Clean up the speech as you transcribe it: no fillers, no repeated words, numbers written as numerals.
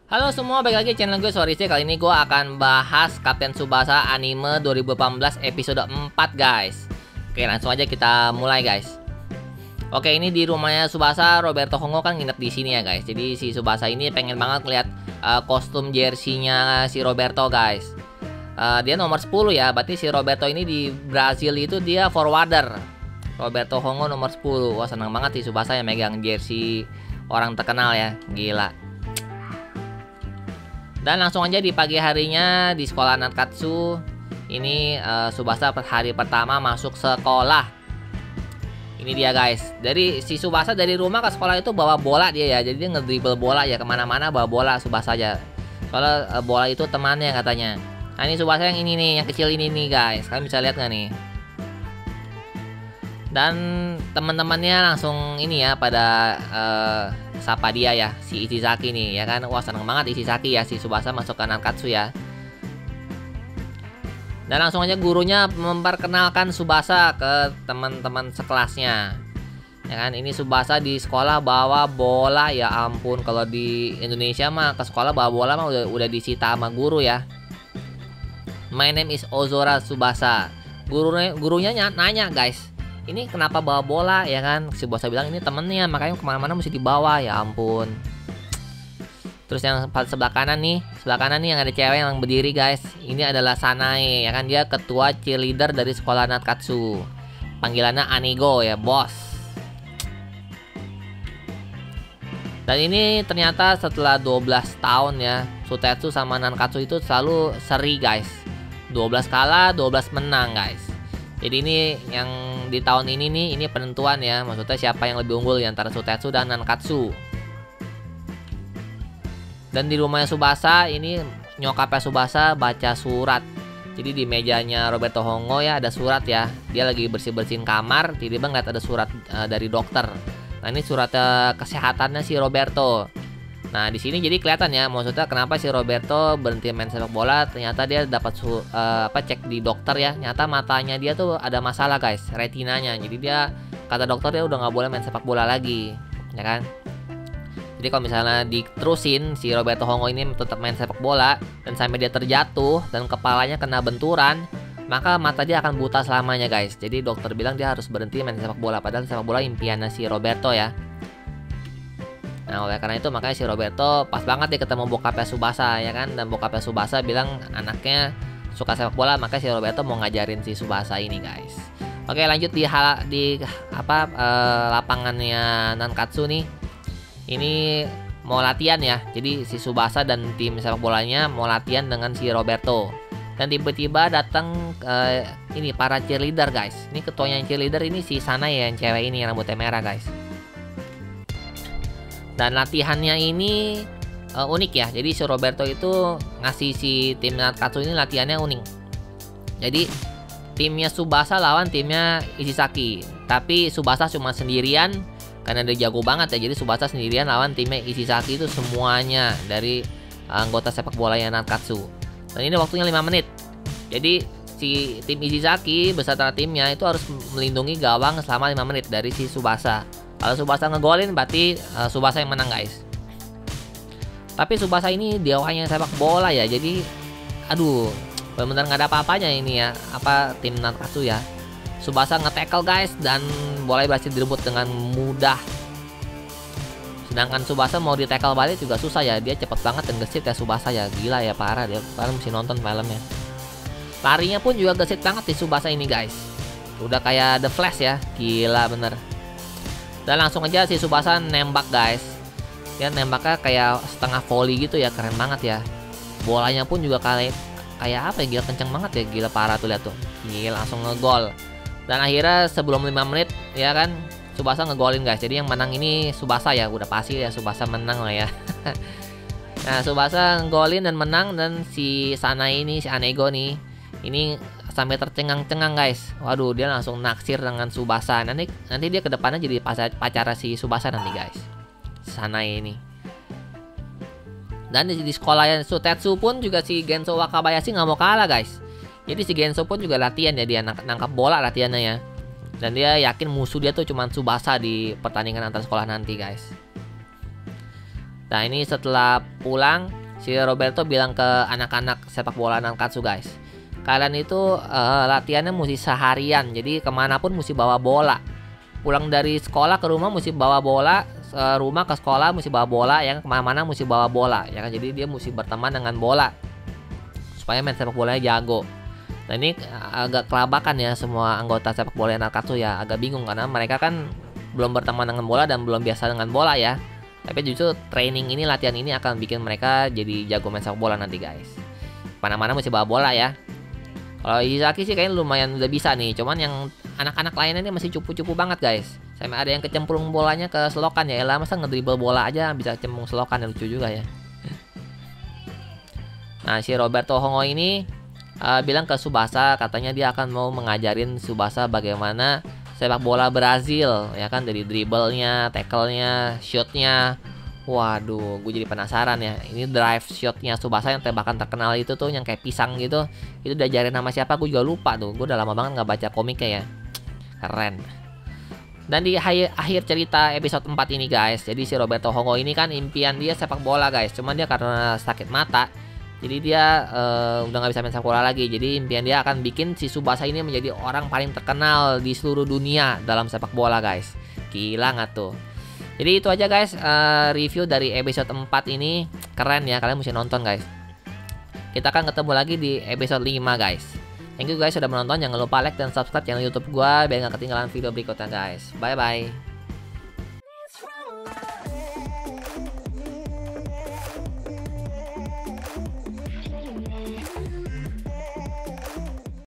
Halo semua, balik lagi channel gue Sorry. Kali ini gue akan bahas Kapten Tsubasa anime 2018 episode 4 guys. Oke, langsung aja kita mulai guys. Oke, ini di rumahnya Tsubasa. Roberto Hongo kan nginep di sini ya guys. Jadi si Tsubasa ini pengen banget lihat kostum jersey-nya si Roberto guys. Dia nomor 10 ya. Berarti si Roberto ini di Brazil itu dia forwarder. Roberto Hongo nomor 10. Wah, senang banget sih Tsubasa yang megang jersey orang terkenal ya. Gila. Dan langsung aja di pagi harinya di sekolah Nankatsu. Ini Tsubasa hari pertama masuk sekolah. Ini dia guys. Dari si Tsubasa dari rumah ke sekolah itu bawa bola dia ya. Jadi dia ngedribble bola ya, kemana-mana bawa bola Tsubasa aja. Soalnya bola itu temannya katanya. Nah ini Tsubasa yang ini nih, yang kecil ini nih guys. Kalian bisa lihat nggak nih? Dan teman-temannya langsung ini ya pada sapa dia ya, si Ishizaki nih ya kan. Wah, seneng banget Ishizaki ya, si Tsubasa masuk ke Nankatsu ya. Dan langsung aja gurunya memperkenalkan Tsubasa ke teman-teman sekelasnya. Ya kan, ini Tsubasa di sekolah bawa bola, ya ampun. Kalau di Indonesia mah ke sekolah bawa bola mah udah disita sama guru ya. My name is Ozora Tsubasa. Gurunya nanya guys, ini kenapa bawa bola ya kan? Si Tsubasa bilang ini temennya, makanya kemana-mana mesti dibawa, ya ampun. Terus yang sebelah kanan nih yang ada cewek yang berdiri guys. Ini adalah Sanae ya kan, dia ketua cheerleader dari sekolah Nankatsu. Panggilannya Anigo ya, bos. Dan ini ternyata setelah 12 tahun ya, Sutetsu sama Nankatsu itu selalu seri guys. 12 kalah, 12 menang guys. Jadi ini yang di tahun ini nih, ini penentuan ya. Maksudnya siapa yang lebih unggul antara Sutetsu dan Nankatsu. Dan di rumahnya Tsubasa, ini nyokapnya Tsubasa baca surat. Jadi di mejanya Roberto Hongo ya ada surat ya. Dia lagi bersih-bersihin kamar, tiba-tiba ngeliat ada surat dari dokter. Nah ini surat kesehatannya si Roberto. Nah di sini jadi kelihatan ya, maksudnya kenapa si Roberto berhenti main sepak bola. Ternyata dia dapat cek di dokter ya. Ternyata matanya dia tuh ada masalah guys, retinanya. Jadi dia kata dokter dia udah nggak boleh main sepak bola lagi, ya kan? Jadi kalau misalnya diterusin si Roberto Hongo ini tetap main sepak bola dan sampai dia terjatuh dan kepalanya kena benturan, maka mata dia akan buta selamanya guys. Jadi dokter bilang dia harus berhenti main sepak bola, padahal sepak bola impiannya si Roberto ya. Nah oleh karena itu makanya si Roberto pas banget dia ketemu bokapnya Tsubasa ya kan. Dan bokapnya Tsubasa bilang anaknya suka sepak bola, makanya si Roberto mau ngajarin si Tsubasa ini guys. Oke, lanjut di lapangannya Nankatsu nih. Ini mau latihan ya. Jadi si Tsubasa dan tim sepak bolanya mau latihan dengan si Roberto. Dan tiba-tiba datang ini para cheerleader guys. Ini ketuanya cheerleader ini si Sana ya, yang cewek ini yang rambutnya merah guys. Dan latihannya ini unik ya. Jadi si Roberto itu ngasih si tim Nankatsu ini latihannya unik. Jadi timnya Tsubasa lawan timnya Ishizaki. Tapi Tsubasa cuma sendirian karena dia jago banget ya. Jadi Tsubasa sendirian lawan timnya Ishizaki itu semuanya dari anggota sepak bola yang Nankatsu. Dan ini waktunya 5 menit. Jadi si tim Ishizaki beserta timnya itu harus melindungi gawang selama 5 menit dari si Tsubasa. Kalau Tsubasa ngegolin berarti Tsubasa yang menang guys. Tapi Tsubasa ini deawanya sepak bola ya. Jadi aduh, benar-benar nggak ada apa-apanya ini ya, tim Nankatsu ya. Tsubasa nge-tackle guys dan bola berhasil direbut dengan mudah. Sedangkan Tsubasa mau di-tackle balik juga susah ya. Dia cepet banget dan gesit ya Tsubasa ya. Gila ya, parah dia. Kalian mesti nonton filmnya. Larinya pun juga gesit banget di Tsubasa ini guys. Udah kayak The Flash ya. Gila bener. Dan langsung aja si Tsubasa nembak guys. Dia nembaknya kayak setengah volley gitu ya. Keren banget ya. Bolanya pun juga kayak apa ya, gila kenceng banget ya. Gila parah tuh, lihat tuh. Gila langsung ngegol. Dan akhirnya sebelum 5 menit ya kan Tsubasa ngegolin guys. Jadi yang menang ini Tsubasa ya. Udah pasti ya Tsubasa menang lah ya. Nah Tsubasa ngegolin dan menang. Dan si Sanae ini, si Anego nih, ini sampai tercengang-cengang guys. Waduh, dia langsung naksir dengan Tsubasa. Nanti dia kedepannya jadi pacar si Tsubasa nanti guys, Sanae ini. Dan di sekolah yang Sutetsu pun juga si Genso Wakabayashi nggak mau kalah guys. Jadi si Genso pun juga latihan ya, dia nangkap bola latihannya ya. Dan dia yakin musuh dia tuh cuma Tsubasa di pertandingan antar sekolah nanti guys. Nah ini setelah pulang, si Roberto bilang ke anak-anak sepak bola Nankatsu guys, kalian itu latihannya mesti seharian, jadi kemanapun mesti bawa bola. Pulang dari sekolah ke rumah mesti bawa bola, rumah ke sekolah mesti bawa bola, yang kemana-mana mesti bawa bola, ya kan. Jadi dia mesti berteman dengan bola supaya main sepak bolanya jago. Nah ini agak kelabakan ya semua anggota sepak bola Nankatsu ya, agak bingung karena mereka kan belum berteman dengan bola dan belum biasa dengan bola ya. Tapi justru training ini, latihan ini akan bikin mereka jadi jago main sepak bola nanti guys. Mana-mana mesti bawa bola ya. Kalau Izaki sih kayaknya lumayan udah bisa nih, cuman yang anak-anak lainnya ini masih cupu-cupu banget guys. Sampai ada yang kecemplung bolanya ke selokan ya. Elah, masa ngedribble bola aja bisa cemplung selokan, lucu juga ya. Nah si Roberto Hongo ini bilang ke Tsubasa, katanya dia akan mau mengajarin Tsubasa bagaimana sepak bola Brazil, ya kan, dari dribblenya, tackle-nya, shoot-nya. Waduh, gue jadi penasaran ya. Ini drive shot-nya Tsubasa yang tembakan terkenal itu tuh, yang kayak pisang gitu. Itu diajarin sama siapa? Gue juga lupa tuh. Gue udah lama banget nggak baca komiknya ya. Keren. Dan di akhir cerita episode 4 ini guys, jadi si Roberto Hongo ini kan impian dia sepak bola guys. Cuman dia karena sakit mata, jadi dia udah nggak bisa main sepak bola lagi. Jadi impian dia akan bikin si Tsubasa ini menjadi orang paling terkenal di seluruh dunia dalam sepak bola guys. Gila nggak tuh? Jadi itu aja guys, review dari episode 4 ini. Keren ya, kalian mesti nonton guys. Kita akan ketemu lagi di episode 5 guys. Thank you guys sudah menonton. Jangan lupa like dan subscribe channel YouTube gua biar nggak ketinggalan video berikutnya guys. Bye bye.